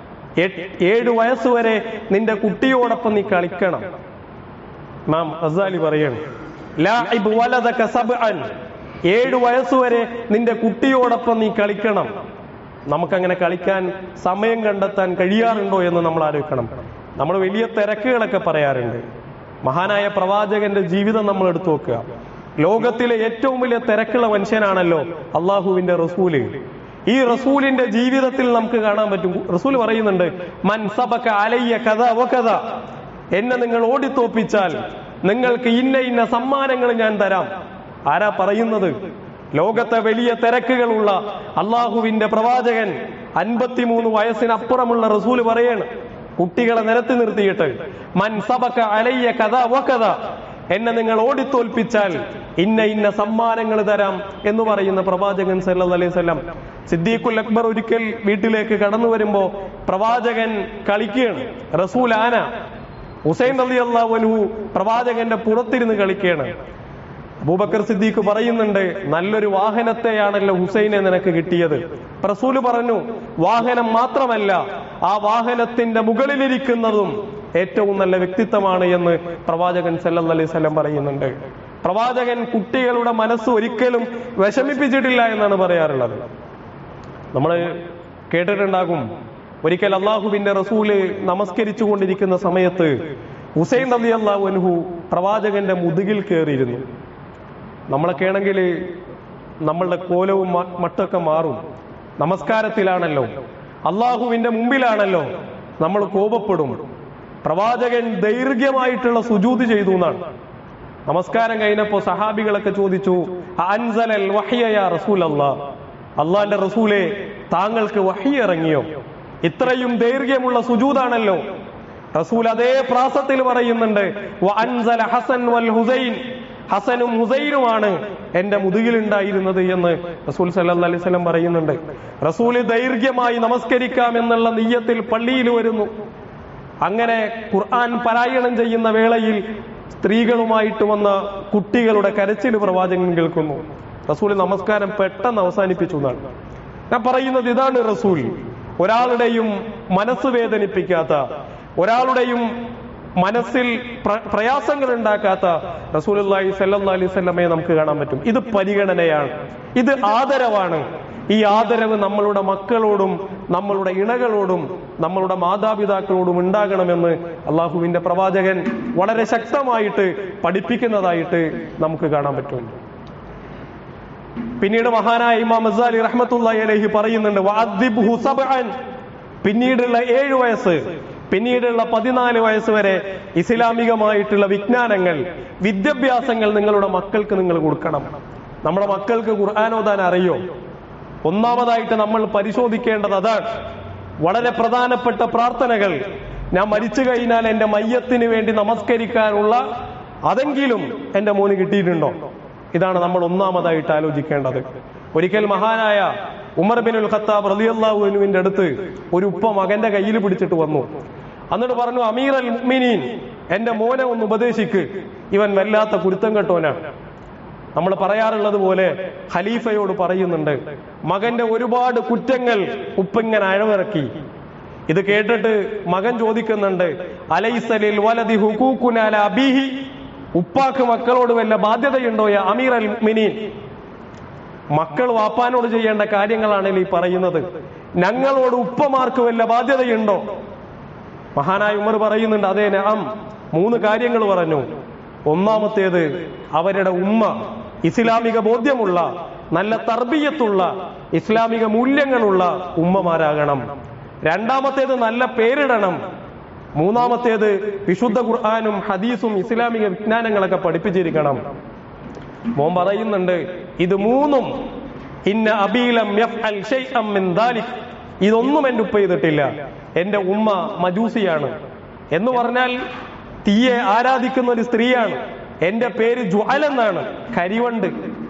ഏഴ് വയസ്സുവരെ നിന്റെ കുട്ടിയോടൊപ്പം നീ കളിക്കണം. ഇമാം ഗസാലി പറയാണ് ലാഇബ് വലദക സബ്അൻ, ഏഴു വയസ്സുവരെ നിന്റെ കുട്ടിയോടൊപ്പം നീ കളിക്കണം. നമുക്കങ്ങനെ കളിക്കാൻ സമയം കണ്ടെത്താൻ കഴിയാറുണ്ടോ എന്ന് നമ്മൾ ആലോചിക്കണം. നമ്മൾ വലിയ തിരക്കുകളൊക്കെ പറയാറുണ്ട്. മഹാനായ പ്രവാചകന്റെ ജീവിതം നമ്മൾ എടുത്തു നോക്കുക. ലോകത്തിലെ ഏറ്റവും വലിയ തിരക്കുള്ള മനുഷ്യനാണല്ലോ അള്ളാഹുവിന്റെ റസൂല്. ഈ റസൂലിന്റെ ജീവിതത്തിൽ നമുക്ക് കാണാൻ പറ്റും. റസൂൽ പറയുന്നുണ്ട്, മൻ സബക അലയ്യ കദ വകദ, എന്നെ നിങ്ങൾ ഓടിത്തോപ്പിച്ചാൽ നിങ്ങൾക്ക് ഇന്ന ഇന്ന സമ്മാനങ്ങൾ ഞാൻ തരാം. ആരാ പറയുന്നത്? ലോകത്തെ വലിയ തിരക്കുകളുള്ള അള്ളാഹുവിന്റെ പ്രവാചകൻ, അൻപത്തിമൂന്ന് വയസ്സിനപ്പുറമുള്ള റസൂല് പറയാണ്, കുട്ടികളെ നിരത്തി നിർത്തിയിട്ട്, മൻ സബക അലയ്യ കദ വകദ, എന്നെ നിങ്ങൾ ഓടിത്തോൽപ്പിച്ചാൽ ഇന്ന ഇന്ന സമ്മാനങ്ങൾ തരാം എന്ന് പറയുന്ന പ്രവാചകൻ സല്ലല്ലാഹു അലൈഹി വസല്ലം. സിദ്ദീഖുൽ അക്ബർ ഒരിക്കൽ വീട്ടിലേക്ക് കടന്നു വരുമ്പോ പ്രവാചകൻ കളിക്കുകയാണ്. റസൂൽ ആന, ഹുസൈൻ റളിയല്ലാഹു അൻഹു പ്രവാചകന്റെ പുറത്തിരുന്ന് കളിക്കുകയാണ്. അബൂബക്കർ സിദ്ദീഖ് പറയുന്നുണ്ട്, നല്ലൊരു വാഹനത്തെയാണല്ലോ ഹുസൈനെ നിനക്ക് കിട്ടിയത്. റസൂല് പറഞ്ഞു, വാഹനം മാത്രമല്ല, ആ വാഹനത്തിന്റെ മുകളിലിരിക്കുന്നതും ഏറ്റവും നല്ല വ്യക്തിത്വമാണ് എന്ന് പ്രവാചകൻ സല്ലല്ലാഹു അലൈഹി വസല്ലം പറയുന്നുണ്ട്. പ്രവാചകൻ കുട്ടികളുടെ മനസ്സ് ഒരിക്കലും വിഷമിപ്പിച്ചിട്ടില്ല എന്നാണ് പറയാറുള്ളത്. നമ്മൾ കേട്ടിട്ടുണ്ടാകും, ഒരിക്കൽ അള്ളാഹുവിന്റെ റസൂല് നമസ്കരിച്ചു കൊണ്ടിരിക്കുന്ന സമയത്ത് ഹുസൈൻ റളിയല്ലാഹു അൻഹു പ്രവാചകന്റെ മുതുകിൽ കയറിയിരുന്നു. നമ്മളൊക്കെ ആണെങ്കിൽ നമ്മളുടെ കോലവും മട്ടൊക്കെ മാറും. നമസ്കാരത്തിലാണല്ലോ, അള്ളാഹുവിന്റെ മുമ്പിലാണല്ലോ, നമ്മൾ കോപപ്പെടും. പ്രവാചകൻ ദൈർഘ്യമായിട്ടുള്ള സുജൂദ് ചെയ്തു എന്നാണ്. നമസ്കാരം കഴിഞ്ഞപ്പോ സഹാബികളൊക്കെ ചോദിച്ചു, അൻസലൽ വഹ്യ യാ റസൂലല്ലാഹ്, അള്ളാന്റെ റസൂലെ താങ്കൾക്ക് വഹ്യ് ഇറങ്ങിയോ? ഇത്രയും ദൈർഘ്യമുള്ള സുജൂദാണല്ലോ. റസൂൽ അതേ പ്രാസത്തിൽ പറയുന്നുണ്ട്, വഅൻസല ഹസൻ വൽ ഹുസൈൻ, ഹസനും ഹുസൈനുമാണ് എന്റെ മുതുകിലുണ്ടായിരുന്നത് എന്ന് റസൂൽ സല്ലല്ലാഹു അലൈഹി വസല്ലം പറയുന്നുണ്ട്. റസൂല് ദൈർഘ്യമായി നമസ്കരിക്കാം എന്നുള്ള നിയ്യത്തിൽ പള്ളിയിൽ വരുന്നു. അങ്ങനെ ഖുർആൻ പാരായണം ചെയ്യുന്ന വേളയിൽ സ്ത്രീകളുമായിട്ട് വന്ന കുട്ടികളുടെ കരച്ചിൽ പ്രവാചകൻ കേൾക്കുന്നു. റസൂൽ നമസ്കാരം പെട്ടെന്ന് അവസാനിപ്പിച്ചു എന്നാണ് ഞാൻ പറയുന്നത്. ഇതാണ് റസൂൽ, ഒരാളുടെയും മനസ്സ് വേദനിപ്പിക്കാത്ത, ഒരാളുടെയും മനസ്സിൽ പ്രയാസങ്ങൾ ഉണ്ടാക്കാത്ത റസൂലുള്ളാഹി സ്വല്ലല്ലാഹു അലൈഹി വസല്ലമയെ നമുക്ക് കാണാൻ പറ്റും. ഇത് പരിഗണനയാണ്, ഇത് ആദരവാണ്. ഈ ആദരവ് നമ്മളുടെ മക്കളോടും നമ്മളുടെ ഇണകളോടും നമ്മളുടെ മാതാപിതാക്കളോടും ഉണ്ടാകണമെന്ന് അള്ളാഹുവിന്റെ പ്രവാചകൻ വളരെ ശക്തമായിട്ട് പഠിപ്പിക്കുന്നതായിട്ട് നമുക്ക് കാണാൻ പറ്റും. പിന്നീട് മഹാനായ ഇമാം ഗസാലി റഹ്മത്തുള്ളാഹി അലൈഹി പറയുന്നുണ്ട്, വഅദ്ദിബ്ഹു സബ്അൻ, പിന്നീടുള്ള ഏഴു വയസ്സ് പിന്നീടുള്ള പതിനാല് വയസ്സ് വരെ ഇസ്ലാമികമായിട്ടുള്ള വിജ്ഞാനങ്ങൾ, വിദ്യാഭ്യാസങ്ങൾ നിങ്ങളുടെ മക്കൾക്ക് നിങ്ങൾ കൊടുക്കണം. നമ്മുടെ മക്കൾക്ക് ഖുർആൻ ഓതാൻ അറിയോ? ഒന്നാമതായിട്ട് നമ്മൾ പരിശോധിക്കേണ്ടത് അതാണ്. വളരെ പ്രധാനപ്പെട്ട പ്രാർത്ഥനകൾ, ഞാൻ മരിച്ചു കഴിഞ്ഞാൽ എന്റെ മയ്യത്തിന് വേണ്ടി നമസ്കരിക്കാനുള്ള അതെങ്കിലും എന്റെ മോന് കിട്ടിയിട്ടുണ്ടോ? ഇതാണ് നമ്മൾ ഒന്നാമതായിട്ട് ആലോചിക്കേണ്ടത്. ഒരിക്കൽ മഹാനായ ഉമർ ബിനുൽ ഖത്താബ് റളിയല്ലാഹു അൻഹുവിന്റെ അടുത്ത് ഒരു ഉപ്പ മകന്റെ കയ്യിൽ പിടിച്ചിട്ട് വന്നു. എന്നിട്ട് പറഞ്ഞു, അമീറൽ മുഅ്മിനീൻ, എന്റെ മോനെ ഒന്ന് ഉപദേശിക്ക്, ഇവൻ വല്ലാത്ത കുരുത്തം കെട്ടോനാണ്. നമ്മൾ പറയാറുള്ളത് പോലെ ഖലീഫയോട് പറയുന്നുണ്ട്. മകന്റെ ഒരുപാട് കുറ്റങ്ങൾ ഉപ്പിങ്ങനെ അഴവിറക്കി. ഇത് കേട്ടിട്ട് മകൻ ചോദിക്കുന്നുണ്ട്, അലൈസലിൽ വലദി ഹുഖൂഖുൻ അലാ അബീഹി, ഉപ്പാക്ക് മക്കളോട് വല്ല ബാധ്യതയുണ്ടോ യാ അമീറൽ മുഅ്മിനീൻ? മക്കൾ വാപ്പാനോട് ചെയ്യേണ്ട കാര്യങ്ങളാണല്ലോ ഈ പറയുന്നത്. ഞങ്ങളോട് ഉപ്പമാർക്ക് വല്ല ബാധ്യതയുണ്ടോ? മഹാനായ ഉമർ പറയുന്നുണ്ട്, അതേ നഅം, മൂന്ന് കാര്യങ്ങൾ പറഞ്ഞു. ഒന്നാമത്തേത്, അവരുടെ ഉമ്മ ഇസ്ലാമിക ബോധ്യമുള്ള, നല്ല തർബിയത്തുള്ള, ഇസ്ലാമിക മൂല്യങ്ങളുള്ള ഉമ്മമാരാകണം. രണ്ടാമത്തേത്, നല്ല പേരിടണം. മൂന്നാമത്തേത്, വിശുദ്ധ ഖുർആനും ഹദീസും ഇസ്ലാമിക വിജ്ഞാനങ്ങളൊക്കെ പഠിപ്പിച്ചിരിക്കണം. മോൻ പറയുന്നുണ്ട്, ഇത് മൂന്നും ഇന്ന അബീലം യഫ്അൽ ശൈഅൻ മിൻ ദാലിക്, ഇതൊന്നും എന്റെ ഉപ്പ ചെയ്തിട്ടില്ല. എന്റെ ഉമ്മ മജൂസിയാണ് എന്ന് പറഞ്ഞാൽ തീയെ ആരാധിക്കുന്ന ഒരു സ്ത്രീയാണ്. എന്റെ പേര് ജുഅൽ എന്നാണ്, കരിവണ്ട്.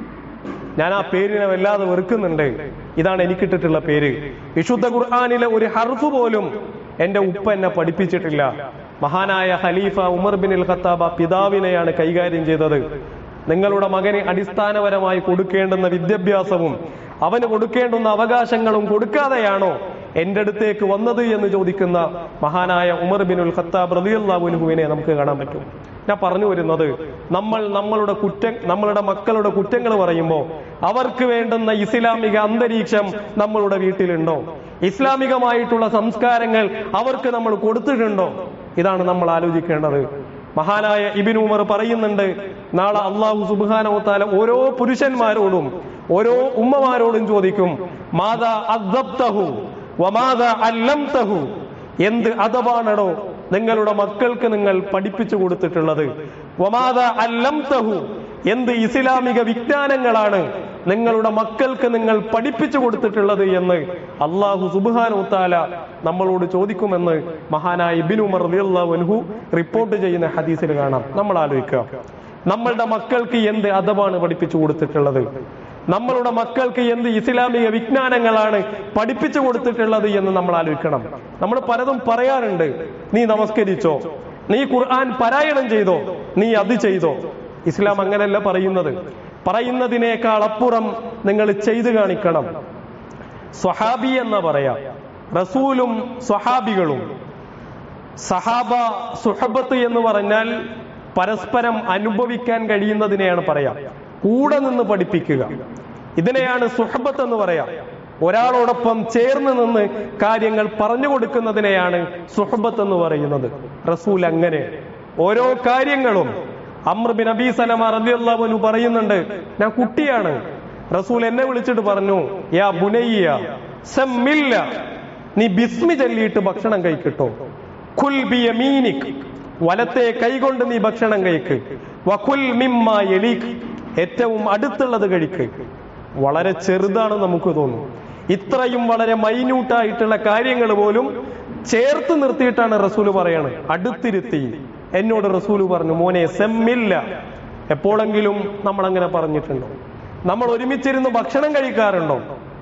ഞാൻ ആ പേരിനെ വല്ലാതെ വെറുക്കുന്നുണ്ട്. ഇതാണ് എനിക്കിട്ടിട്ടുള്ള പേര്. വിശുദ്ധ ഖുർആനിലെ ഒരു ഹർഫ് പോലും എന്റെ ഉപ്പ എന്നെ പഠിപ്പിച്ചിട്ടില്ല. മഹാനായ ഖലീഫ ഉമർ ബിനുൽ ഖത്താബ് പിതാവിനെയാണ് കൈകാര്യം ചെയ്തത്. നിങ്ങളുടെ മകന് അടിസ്ഥാനപരമായി കൊടുക്കേണ്ടുന്ന വിദ്യാഭ്യാസവും അവന് കൊടുക്കേണ്ടുന്ന അവകാശങ്ങളും കൊടുക്കാതെയാണോ എന്റെ അടുത്തേക്ക് വന്നത് എന്ന് ചോദിക്കുന്ന മഹാനായ ഉമർ ബിനുൽ ഖത്താബ് റളിയല്ലാഹു അൻഹുവിനെ നമുക്ക് കാണാൻ പറ്റും. ഞാൻ പറഞ്ഞു വരുന്നത്, നമ്മൾ നമ്മളുടെ കുറ്റം നമ്മളുടെ മക്കളുടെ കുറ്റങ്ങൾ പറയുമ്പോൾ അവർക്ക് വേണ്ടുന്ന ഇസ്ലാമിക അന്തരീക്ഷം നമ്മളുടെ വീട്ടിലുണ്ടോ? ഇസ്ലാമികമായിട്ടുള്ള സംസ്കാരങ്ങൾ അവർക്ക് നമ്മൾ കൊടുത്തിട്ടുണ്ടോ? ഇതാണ് നമ്മൾ ആലോചിക്കേണ്ടത്. മഹാനായ ഇബ്നു ഉമർ പറയുന്നുണ്ട്, നാളെ അല്ലാഹു സുബ്ഹാനഹു വ തആല ഓരോ പുരുഷന്മാരോടും ഓരോ ഉമ്മമാരോടും ചോദിക്കും, മാദാ അദ്ദബ്തഹു വമാദാ അല്ലംതഹു, എന്ത് അദബാണോ നിങ്ങളുടെ മക്കൾക്ക് നിങ്ങൾ പഠിപ്പിച്ചു കൊടുത്തിട്ടുള്ളത്? വമാദാ അല്ലംതഹു, എന്ത് ഇസ്ലാമിക വിജ്ഞാനങ്ങളാണ് നിങ്ങളുടെ മക്കൾക്ക് നിങ്ങൾ പഠിപ്പിച്ചു കൊടുത്തിട്ടുള്ളത് എന്ന് അല്ലാഹു സുബ്ഹാനഹു വ തആല നമ്മളോട് ചോദിക്കുമെന്ന് മഹാനായ ഇബ്നു ഉമർ റളിയല്ലാഹു അൻഹു റിപ്പോർട്ട് ചെയ്യുന്ന ഹദീസിൽ കാണാം. നമ്മൾ ആലോചിക്കുക, നമ്മളുടെ മക്കൾക്ക് എന്ത് അദബാണ് പഠിപ്പിച്ചു കൊടുത്തിട്ടുള്ളത്? നമ്മളുടെ മക്കൾക്ക് എന്ത് ഇസ്ലാമിക വിജ്ഞാനങ്ങളാണ് പഠിപ്പിച്ചു കൊടുത്തിട്ടുള്ളത് എന്ന് നമ്മൾ ആലോചിക്കണം. നമ്മൾ പലതും പറയാറുണ്ട്, നീ നമസ്കരിച്ചോ, നീ ഖുർആൻ പാരായണം ചെയ്തോ, നീ അത് ചെയ്തോ. ഇസ്ലാം അങ്ങനെയല്ല പറയുന്നത്. പറയുന്നതിനേക്കാൾ അപ്പുറം നിങ്ങൾ ചെയ്തു കാണിക്കണം. സ്വഹാബി എന്ന് പറയാം, റസൂലും സ്വഹാബികളും സഹാബ സുഹബത്ത് എന്ന് പറഞ്ഞാൽ പരസ്പരം അനുഭവിക്കാൻ കഴിയുന്നതിനെയാണ് പറയാം, കൂടെ നിന്ന് പഠിപ്പിക്കുക. ഇതിനെയാണ് സുഹബത്ത് എന്ന് പറയാം. ഒരാളോടൊപ്പം ചേർന്ന് നിന്ന് കാര്യങ്ങൾ പറഞ്ഞു കൊടുക്കുന്നതിനെയാണ് സുഹബത്ത് എന്ന് പറയുന്നത്. റസൂൽ അങ്ങനെ ഓരോ കാര്യങ്ങളും അംർ ബിൻ അബീ സലമ റളിയല്ലാഹു അൻഹു പറയുന്നുണ്ട്, ഞാൻ കുട്ടിയാണ്, റസൂൽ എന്നെ വിളിച്ചിട്ട് പറഞ്ഞു, യാ ബുനയ്യ സമ്മില്ല, നീ ബിസ്മി ചൊല്ലിയിട്ട് ഭക്ഷണം കഴിക്കട്ടോ. കുൽ ബിയമീനിക്, വലത്തെ കൈകൊണ്ട് നീ ഭക്ഷണം കഴിക്ക്. വകുൽ മിമ്മാ യലീക്, ഏറ്റവും അടുത്തുള്ളത് കഴിക്ക്. വളരെ ചെറുതാണ് നമുക്ക് തോന്നും, ഇത്രയും വളരെ മൈന്യൂട്ടായിട്ടുള്ള കാര്യങ്ങൾ പോലും ചേർത്ത് നിർത്തിയിട്ടാണ് റസൂല് പറയാണ്, അടുത്തിരുത്തി. എന്നോട് റസൂല് പറഞ്ഞു, മോനെ സെമ്മില്ല. എപ്പോഴെങ്കിലും നമ്മൾ അങ്ങനെ പറഞ്ഞിട്ടുണ്ടോ? നമ്മൾ ഒരുമിച്ചിരുന്ന് ഭക്ഷണം കഴിക്കാറുണ്ടോ?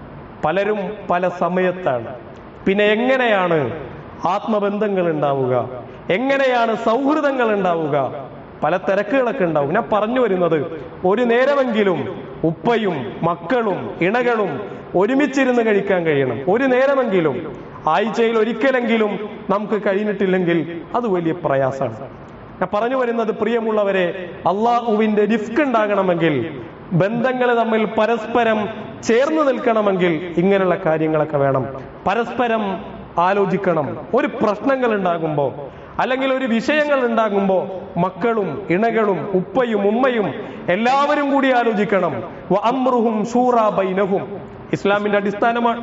പലരും പല സമയത്താണ്. പിന്നെ എങ്ങനെയാണ് ആത്മബന്ധങ്ങൾ ഉണ്ടാവുക, എങ്ങനെയാണ് സൗഹൃദങ്ങൾ ഉണ്ടാവുക? പല തിരക്കുകളൊക്കെ ഉണ്ടാവും. ഞാൻ പറഞ്ഞു വരുന്നത്, ഒരു നേരമെങ്കിലും ഉപ്പയും മക്കളും ഇണകളും ഒരുമിച്ചിരുന്ന് കഴിക്കാൻ കഴിയണം. ഒരു നേരമെങ്കിലും, ആഴ്ചയിൽ ഒരിക്കലെങ്കിലും നമുക്ക് കഴിഞ്ഞിട്ടില്ലെങ്കിൽ അത് വലിയ പ്രയാസമാണ്. ഞാൻ പറഞ്ഞു വരുന്നത്, പ്രിയമുള്ളവരെ, അള്ളാഹുവിന്റെ റിസ്ക് ഉണ്ടാകണമെങ്കിൽ, ബന്ധങ്ങൾ തമ്മിൽ പരസ്പരം ചേർന്ന് നിൽക്കണമെങ്കിൽ ഇങ്ങനെയുള്ള കാര്യങ്ങളൊക്കെ വേണം. പരസ്പരം ആലോചിക്കണം. ഒരു പ്രശ്നങ്ങൾ ഉണ്ടാകുമ്പോ അല്ലെങ്കിൽ ഒരു വിഷയങ്ങൾ ഉണ്ടാകുമ്പോ മക്കളും ഇണകളും ഉപ്പയും ഉമ്മയും എല്ലാവരും കൂടി ആലോചിക്കണം. വഅംറുഹും ശൂറാ ബൈനഹും, ഇസ്ലാമിന്റെ അടിസ്ഥാനമാണ്.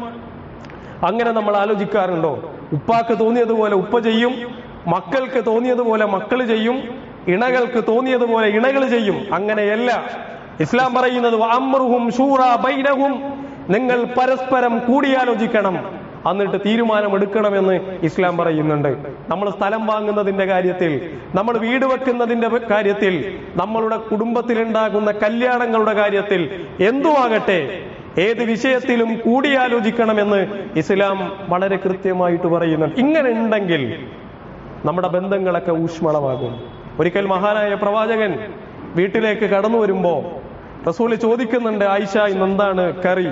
അങ്ങനെ നമ്മൾ ആലോചിക്കാറുണ്ടോ? ഉപ്പാക്ക് തോന്നിയതുപോലെ ഉപ്പ ചെയ്യും, മക്കൾക്ക് തോന്നിയതുപോലെ മക്കൾ ചെയ്യും, ഇണകൾക്ക് തോന്നിയതുപോലെ ഇണകൾ ചെയ്യും. അങ്ങനെയല്ല. ഇസ്ലാം പറയുന്നത് വഅംറുഹും ശൂറാ ബൈനഹും, നിങ്ങൾ പരസ്പരം കൂടിയാലോചിക്കണം, എന്നിട്ട് തീരുമാനമെടുക്കണമെന്ന് ഇസ്ലാം പറയുന്നുണ്ട്. നമ്മൾ സ്ഥലം വാങ്ങുന്നതിന്റെ കാര്യത്തിൽ, നമ്മൾ വീട് വെക്കുന്നതിന്റെ കാര്യത്തിൽ, നമ്മളുടെ കുടുംബത്തിലുണ്ടാകുന്ന കല്യാണങ്ങളുടെ കാര്യത്തിൽ, എന്തുമാകട്ടെ ഏത് വിഷയത്തിലും കൂടിയാലോചിക്കണമെന്ന് ഇസ്ലാം വളരെ കൃത്യമായിട്ട് പറയുന്നുണ്ട്. ഇങ്ങനെ ഉണ്ടെങ്കിൽ നമ്മുടെ ബന്ധങ്ങളൊക്കെ ഊഷ്മളമാകും. ഒരിക്കൽ മഹാനായ പ്രവാചകൻ വീട്ടിലേക്ക് കടന്നു വരുമ്പോ റസൂല് ചോദിക്കുന്നുണ്ട്, ആയിഷ ഇന്നെന്താണ് കറി?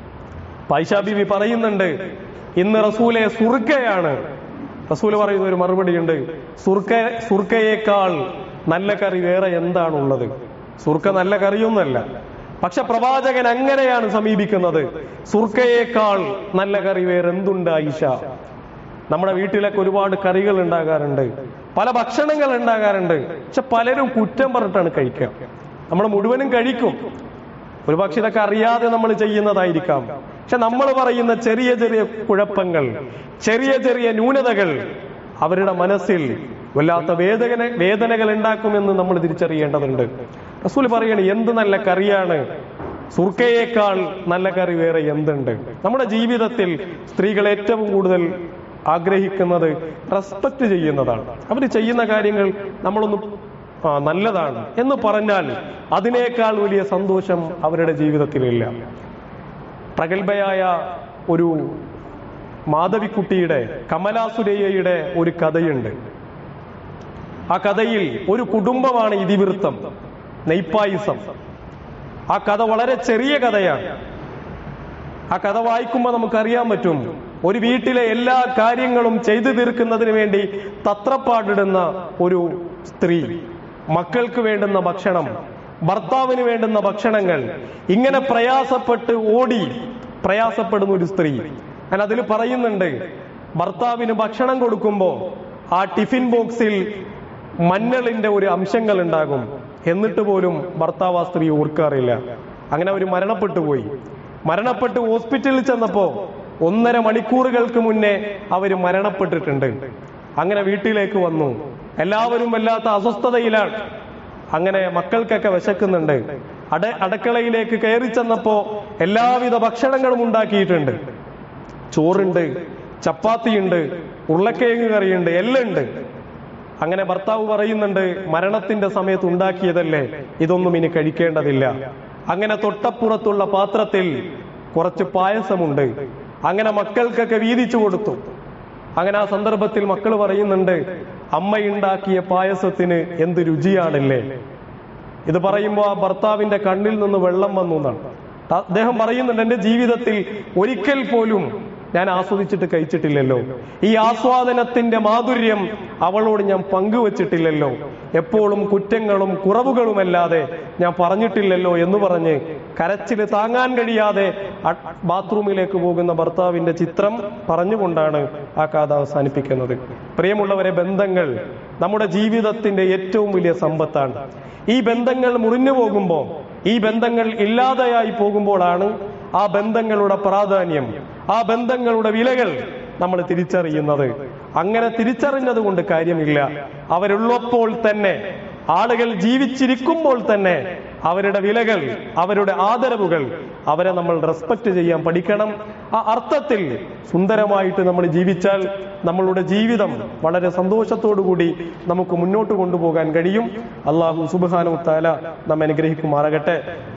ആയിഷ ബീവി പറയുന്നുണ്ട്, ഇന്ന് റസൂലെ സുർക്കയാണ്. റസൂല് പറയുന്ന ഒരു മറുപടി ഉണ്ട്, സുർക്ക സുർക്കയേക്കാൾ നല്ല കറി വേറെ എന്താണുള്ളത്? സുർക്ക നല്ല കറിയൊന്നല്ല. പക്ഷെ പ്രവാചകൻ അങ്ങനെയാണ് സമീപിക്കുന്നത്, സുർക്കയേക്കാൾ നല്ല കറി വേറെ എന്തുണ്ട് ആയിഷ? നമ്മുടെ വീട്ടിലൊക്കെ ഒരുപാട് കറികൾ ഉണ്ടാകാറുണ്ട്, പല ഭക്ഷണങ്ങൾ ഉണ്ടാകാറുണ്ട്. പക്ഷെ പലരും കുറ്റം പറഞ്ഞിട്ടാണ് കഴിക്കുക. നമ്മൾ മുഴുവനും കഴിക്കും, ഒരുപക്ഷെ ഇതൊക്കെ അറിയാതെ നമ്മൾ ചെയ്യുന്നതായിരിക്കാം. പക്ഷെ നമ്മൾ പറയുന്ന ചെറിയ ചെറിയ കുഴപ്പങ്ങൾ, ചെറിയ ചെറിയ ന്യൂനതകൾ അവരുടെ മനസ്സിൽ വല്ലാത്ത വേദന വേദനകൾ ഉണ്ടാക്കുമെന്ന് നമ്മൾ തിരിച്ചറിയേണ്ടതുണ്ട്. റസൂൽ പറയണ, എന്ത് നല്ല കറിയാണ്, സുർക്കയേക്കാൾ നല്ല കറി വേറെ എന്തുണ്ട്? നമ്മുടെ ജീവിതത്തിൽ സ്ത്രീകൾ ഏറ്റവും കൂടുതൽ ആഗ്രഹിക്കുന്നത് റെസ്പെക്ട് ചെയ്യുന്നതാണ്. അവർ ചെയ്യുന്ന കാര്യങ്ങൾ നമ്മളൊന്ന് നല്ലതാണ് എന്ന് പറഞ്ഞാൽ അതിനേക്കാൾ വലിയ സന്തോഷം അവരുടെ ജീവിതത്തിലില്ല. പ്രഗത്ഭയായ ഒരു മാധവിക്കുട്ടിയുടെ, കമലാസുരയ്യയുടെ ഒരു കഥയുണ്ട്. ആ കഥയിൽ ഒരു കുടുംബമാണ് ഇതിവൃത്തം, നെയ്പായിസം. ആ കഥ വളരെ ചെറിയ കഥയാണ്. ആ കഥ വായിക്കുമ്പോൾ നമുക്കറിയാൻ പറ്റും, ഒരു വീട്ടിലെ എല്ലാ കാര്യങ്ങളും ചെയ്തു തീർക്കുന്നതിന് വേണ്ടി തത്രപ്പാടിടുന്ന ഒരു സ്ത്രീ, മക്കൾക്ക് വേണ്ടുന്ന ഭക്ഷണം, ഭർത്താവിന് വേണ്ടുന്ന ഭക്ഷണങ്ങൾ, ഇങ്ങനെ പ്രയാസപ്പെട്ട് ഓടി പ്രയാസപ്പെടുന്ന ഒരു സ്ത്രീ. ഞാൻ അതിൽ പറയുന്നുണ്ട്, ഭർത്താവിന് ഭക്ഷണം കൊടുക്കുമ്പോ ആ ടിഫിൻ ബോക്സിൽ മഞ്ഞളിന്റെ ഒരു അംശങ്ങൾ ഉണ്ടാകും. എന്നിട്ട് പോലും ഭർത്താവ് ആ സ്ത്രീ ഓർക്കാറില്ല. അങ്ങനെ അവർ മരണപ്പെട്ടു പോയി. മരണപ്പെട്ട് ഹോസ്പിറ്റലിൽ ചെന്നപ്പോ ഒന്നര മണിക്കൂറുകൾക്ക് മുന്നേ അവര് മരണപ്പെട്ടിട്ടുണ്ട്. അങ്ങനെ വീട്ടിലേക്ക് വന്നു, എല്ലാവരും വല്ലാത്ത അസ്വസ്ഥതയിലാണ്. അങ്ങനെ മക്കൾക്കൊക്കെ വിശക്കുന്നുണ്ട്. അട അടുക്കളയിലേക്ക് കയറി ചെന്നപ്പോ എല്ലാവിധ ഭക്ഷണങ്ങളും ഉണ്ടാക്കിയിട്ടുണ്ട്. ചോറുണ്ട്, ചപ്പാത്തിയുണ്ട്, ഉരുളക്കിഴങ്ങ് കറിയുണ്ട്, എല്ലാം ഉണ്ട്. അങ്ങനെ ഭർത്താവ് പറയുന്നുണ്ട്, മരണത്തിന്റെ സമയത്ത് ഉണ്ടാക്കിയതല്ലേ, ഇതൊന്നും ഇനി കഴിക്കേണ്ടതില്ല. അങ്ങനെ തൊട്ടപ്പുറത്തുള്ള പാത്രത്തിൽ കുറച്ച് പായസമുണ്ട്. അങ്ങനെ മക്കൾക്കൊക്കെ വീതിച്ചു കൊടുത്തു. അങ്ങനെ ആ സന്ദർഭത്തിൽ മക്കൾ പറയുന്നുണ്ട്, അമ്മയുണ്ടാക്കിയ പായസത്തിന് എന്ത് രുചിയാണല്ലേ. ഇത് പറയുമ്പോൾ ആ ഭർത്താവിന്റെ കണ്ണിൽ നിന്ന് വെള്ളം വന്നു എന്നാണ്. അദ്ദേഹം പറയുന്നുണ്ട്, എന്റെ ജീവിതത്തിൽ ഒരിക്കൽ പോലും ഞാൻ ആസ്വദിച്ചിട്ട് കഴിച്ചിട്ടില്ലല്ലോ, ഈ ആസ്വാദനത്തിന്റെ മാധുര്യം അവളോട് ഞാൻ പങ്കുവച്ചിട്ടില്ലല്ലോ, എപ്പോഴും കുറ്റങ്ങളും കുറവുകളുമല്ലാതെ ഞാൻ പറഞ്ഞിട്ടില്ലല്ലോ എന്ന് പറഞ്ഞ് കരച്ചില് താങ്ങാൻ കഴിയാതെ ബാത്റൂമിലേക്ക് പോകുന്ന ഭർത്താവിന്റെ ചിത്രം പറഞ്ഞുകൊണ്ടാണ് ആ കഥ അവസാനിപ്പിക്കുന്നത്. പ്രിയമുള്ളവരെ, ബന്ധങ്ങൾ നമ്മുടെ ജീവിതത്തിന്റെ ഏറ്റവും വലിയ സമ്പത്താണ്. ഈ ബന്ധങ്ങൾ മുറിഞ്ഞു പോകുമ്പോൾ, ഈ ബന്ധങ്ങൾ ഇല്ലാതെയായി പോകുമ്പോഴാണ് ആ ബന്ധങ്ങളുടെ പ്രാധാന്യം, ആ ബന്ധങ്ങളുടെ വിലകൾ നമ്മൾ തിരിച്ചറിയുന്നത്. അങ്ങനെ തിരിച്ചറിഞ്ഞത് കൊണ്ട് കാര്യമില്ല. അവരുള്ളപ്പോൾ തന്നെ, ആളുകൾ ജീവിച്ചിരിക്കുമ്പോൾ തന്നെ അവരുടെ വിലകൾ, അവരുടെ ആദരവുകൾ, അവരെ നമ്മൾ റെസ്പെക്ട് ചെയ്യാൻ പഠിക്കണം. ആ അർത്ഥത്തിൽ സുന്ദരമായിട്ട് നമ്മൾ ജീവിച്ചാൽ നമ്മളുടെ ജീവിതം വളരെ സന്തോഷത്തോടുകൂടി നമുക്ക് മുന്നോട്ട് കൊണ്ടുപോകാൻ കഴിയും. അല്ലാഹു സുബ്ഹാനഹു വ തആല നമ്മെ അനുഗ്രഹിക്കുമാറാകട്ടെ.